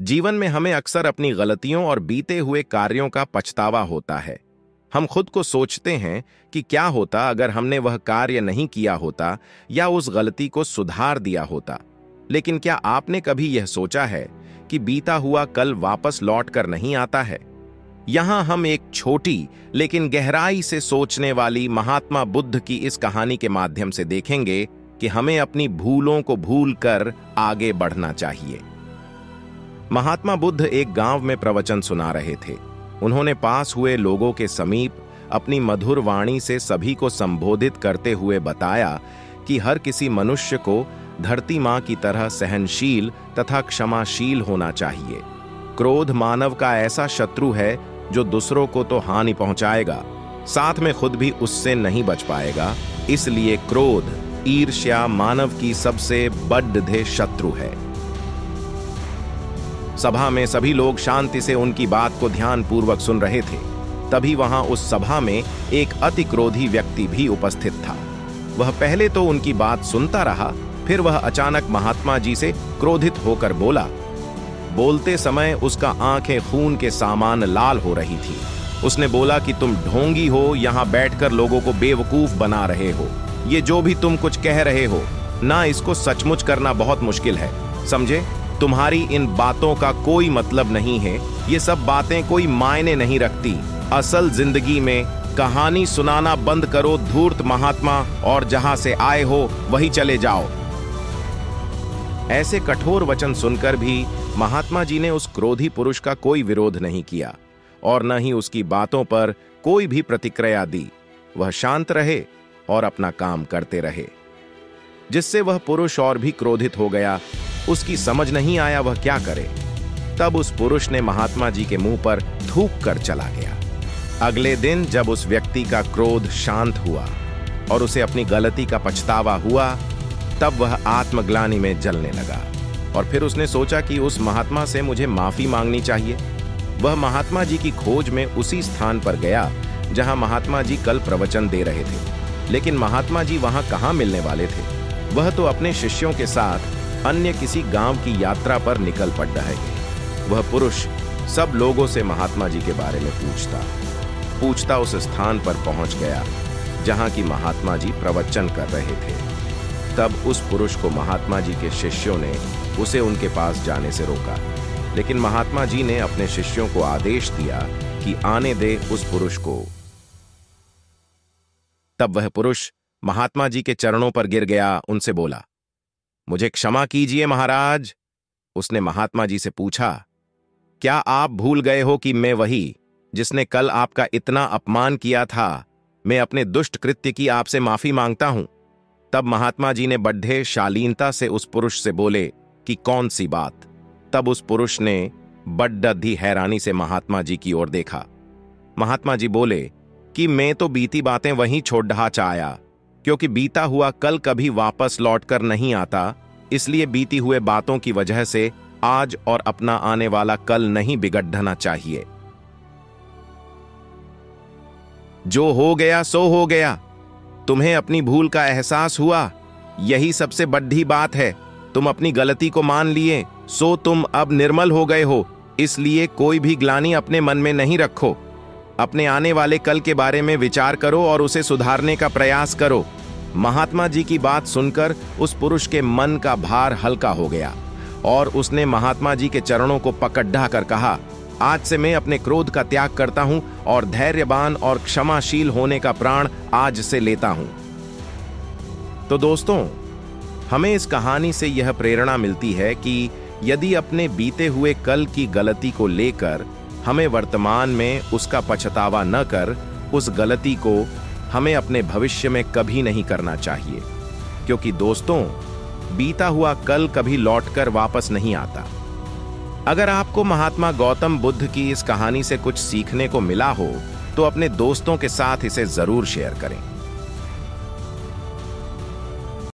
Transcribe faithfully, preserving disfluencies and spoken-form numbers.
जीवन में हमें अक्सर अपनी गलतियों और बीते हुए कार्यों का पछतावा होता है। हम खुद को सोचते हैं कि क्या होता अगर हमने वह कार्य नहीं किया होता या उस गलती को सुधार दिया होता। लेकिन क्या आपने कभी यह सोचा है कि बीता हुआ कल वापस लौट कर नहीं आता है? यहां हम एक छोटी लेकिन गहराई से सोचने वाली महात्मा बुद्ध की इस कहानी के माध्यम से देखेंगे कि हमें अपनी भूलों को भूलकर आगे बढ़ना चाहिए। महात्मा बुद्ध एक गांव में प्रवचन सुना रहे थे। उन्होंने पास हुए लोगों के समीप अपनी मधुर वाणी से सभी को संबोधित करते हुए बताया कि हर किसी मनुष्य को धरती मां की तरह सहनशील तथा क्षमाशील होना चाहिए। क्रोध मानव का ऐसा शत्रु है जो दूसरों को तो हानि पहुंचाएगा, साथ में खुद भी उससे नहीं बच पाएगा। इसलिए क्रोध, ईर्ष्या मानव की सबसे बड़े शत्रु है। सभा में सभी लोग शांति से उनकी बात को ध्यानपूर्वक सुन रहे थे। तभी वहां उस सभा में एक अति क्रोधी व्यक्ति भी उपस्थित था। वह पहले तो उनकी बात सुनता रहा, फिर वह अचानक महात्मा जी से क्रोधित होकर बोला। बोलते समय उसका आंखें खून के समान लाल हो रही थी। उसने बोला कि तुम ढोंगी हो, यहां बैठकर लोगों को बेवकूफ बना रहे हो। ये जो भी तुम कुछ कह रहे हो ना, इसको सचमुच करना बहुत मुश्किल है, समझे? तुम्हारी इन बातों का कोई मतलब नहीं है। ये सब बातें कोई मायने नहीं रखती। असल जिंदगी में कहानी सुनाना बंद करो धूर्त महात्मा, और जहां से आए हो वहीं चले जाओ। ऐसे कठोर वचन सुनकर भी महात्मा जी ने उस क्रोधी पुरुष का कोई विरोध नहीं किया और न ही उसकी बातों पर कोई भी प्रतिक्रिया दी। वह शांत रहे और अपना काम करते रहे, जिससे वह पुरुष और भी क्रोधित हो गया। उसकी समझ नहीं आया वह क्या करे। तब उस पुरुष ने महात्मा जी के मुंह पर थूक कर चला गया। अगले दिन जब उस व्यक्ति का क्रोध शांत हुआ और उसे अपनी गलती का पछतावा हुआ, तब वह आत्मग्लानि में जलने लगा और फिर उसने सोचा कि उस महात्मा से मुझे माफी मांगनी चाहिए। वह महात्मा जी की खोज में उसी स्थान पर गया जहां महात्मा जी कल प्रवचन दे रहे थे। लेकिन महात्मा जी वहां कहां मिलने वाले थे? वह तो अपने शिष्यों के साथ अन्य किसी गांव की यात्रा पर निकल पड़ रहे थे। वह पुरुष सब लोगों से महात्मा जी के बारे में पूछता पूछता उस स्थान पर पहुंच गया जहां की महात्मा जी प्रवचन कर रहे थे। तब उस पुरुष को महात्मा जी के शिष्यों ने उसे उनके पास जाने से रोका। लेकिन महात्मा जी ने अपने शिष्यों को आदेश दिया कि आने दे उस पुरुष को। तब वह पुरुष महात्मा जी के चरणों पर गिर गया, उनसे बोला, मुझे क्षमा कीजिए महाराज। उसने महात्मा जी से पूछा, क्या आप भूल गए हो कि मैं वही जिसने कल आपका इतना अपमान किया था? मैं अपने दुष्ट कृत्य की आपसे माफी मांगता हूं। तब महात्मा जी ने बड्ढे शालीनता से उस पुरुष से बोले कि कौन सी बात? तब उस पुरुष ने बड्ढी हैरानी से महात्मा जी की ओर देखा। महात्मा जी बोले कि मैं तो बीती बातें वहीं छोड़ ढहा चाया, क्योंकि बीता हुआ कल कभी वापस लौटकर नहीं आता। इसलिए बीती हुए बातों की वजह से आज और अपना आने वाला कल नहीं बिगड़ना चाहिए। जो हो गया सो हो गया। तुम्हें अपनी भूल का एहसास हुआ, यही सबसे बड़ी बात है। तुम अपनी गलती को मान लिए, सो तुम अब निर्मल हो गए हो। इसलिए कोई भी ग्लानि अपने मन में नहीं रखो। अपने आने वाले कल के बारे में विचार करो और उसे सुधारने का प्रयास करो। महात्मा जी की बात सुनकर उस पुरुष के मन का भार हल्का हो गया और उसने महात्मा जी के चरणों को पकड़ ढा कर कहा, आज से मैं अपने क्रोध का त्याग करता हूं और धैर्यवान और क्षमाशील होने का प्राण आज से लेता हूं। तो दोस्तों, हमें इस कहानी से यह प्रेरणा मिलती है कि यदि अपने बीते हुए कल की गलती को लेकर हमें वर्तमान में उसका पछतावा न कर, उस गलती को हमें अपने भविष्य में कभी नहीं करना चाहिए। क्योंकि दोस्तों, बीता हुआ कल कभी लौटकर वापस नहीं आता। अगर आपको महात्मा गौतम बुद्ध की इस कहानी से कुछ सीखने को मिला हो तो अपने दोस्तों के साथ इसे जरूर शेयर करें।